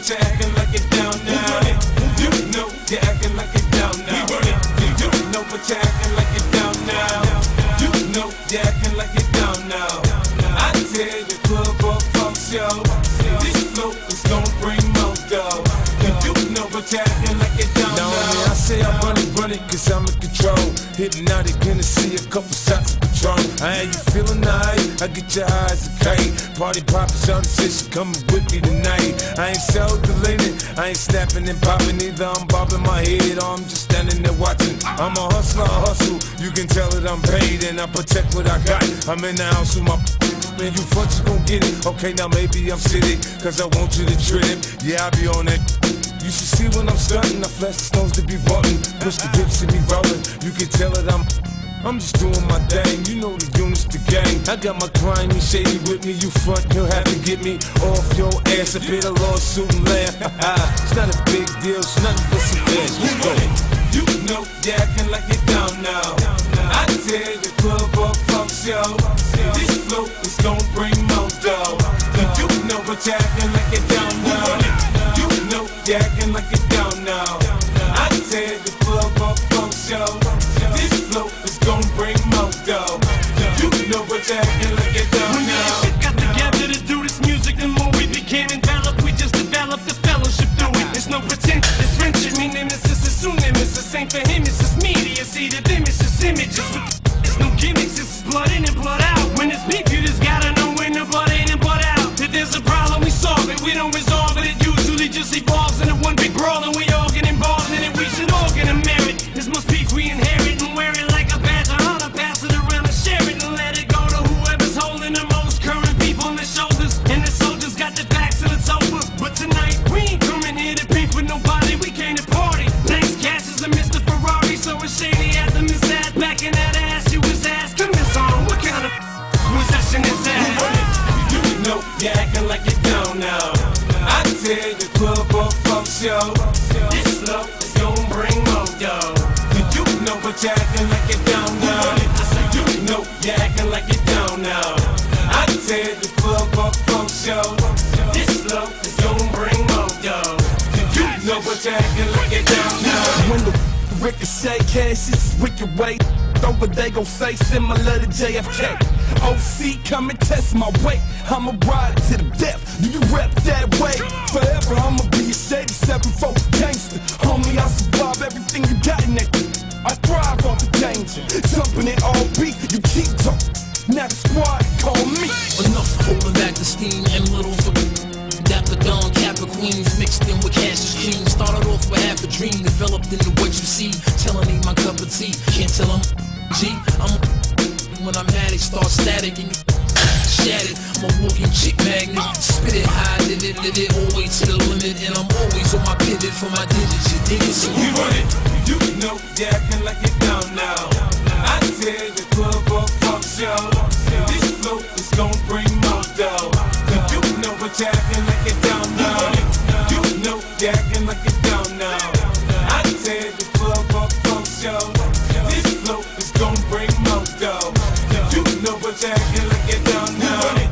but you're acting like it down now. You know you're acting like it down now. You know but you're acting like it down now. You know you're acting like it down now. I tell you, club or funk show, this flow is gon' bring more dough. You know but you're acting like it down now. I say I run it cause I'm in control. Hypnotic, gonna see a couple shots of Patron. I ain't you feeling nice? I get your eyes a kite. Party poppin', shawty says she coming with me tonight. I ain't self-deleting, I ain't snapping and popping either. I'm bobbing my head or I'm just standing there watching. I'm a hustler, I hustle. You can tell that I'm paid and I protect what I got. I'm in the house with my man, you front, you gon' get it. Okay, now maybe I'm silly, cause I want you to trip. Yeah, I be on that. You should see when I'm stunting. I flash the stones to be button. Push the dips and be rolling. You can tell that I'm just doing my thing. You know the units, the gang. I got my grimy shady with me. You front, you'll have to get me off your ass. Up in a lawsuit and laugh. It's not a big deal, it's nothing but some ass. Let's go. You know you're acting like it down now. I tell you, club or funk show, this flow is gon' bring more dough. You know but you're acting like it down now. You know you're acting like it down now. I tell you, club or funk show, this flow is gon' bring more dough. You know but you're acting like it down now. When we got together to do this music, the more we became enveloped, we just developed the fellowship through it. There's no pretend, it's friendship, me nemesis, it's soon nemesis. Ain't for him, it's just media, see the them, it's just images. There's no gimmicks, it's blood in and blood out. When it's beef, you just gotta know when the blood in and blood out. If there's a problem, we solve it, we don't resolve it. It usually just evolves into one big brawl, and we all get involved in it. We should all get a merit. This must be we inherit and wear it like a badge of honor. Pass it around and share it and let it go to whoever's holding the most current beef on their shoulders. And the soldiers got their backs and it's over. But tonight we ain't coming here to beef with nobody. We came to party. Thanks, Cash is a Mr. Ferrari, so it's shady at the Miss Ad. Back in that ass, you was asking Miss on what kind of possession is that? You know you're acting like it down now. I tell you, club or funk show, this flow is gon' bring more dough. You know but you're acting like it down now. I said you know you're acting like it down now. I tell you, club or funk show, this flow is gon' bring more dough. You know but you're acting like it down now. When the ricochet cash is wicked way over, they gon' say similar to JFK. OC, come and test my weight. I'ma ride to the death. Do you rep that way? Forever I'ma be a shady 7-4 gangster. Homie, I survive everything you got in that. I thrive off the danger. Jumping it all beat, you keep talking. Now the squad call me. Enough holding back the steam and little for Dapper Dawn, Kappa Queens, mixed in with Cassius Cream. Started off with half a dream, developed into what you see. Telling me my cup of tea, can't tell them G. I'm when I'm mad, it starts static and shattered. I'm a walking chick magnet, spit it high, live it, always to the limit. And I'm always on my pivot for my digits, you dig it? So we run it, you know you're acting like it down now. I tell you, club or funk show, this flow is gon' bring more dough. You know but you're acting like it down now. You know you're acting like it down now. I tell you, club or funk show, this flow is gon' bring more dough. You know but you're acting like it down now.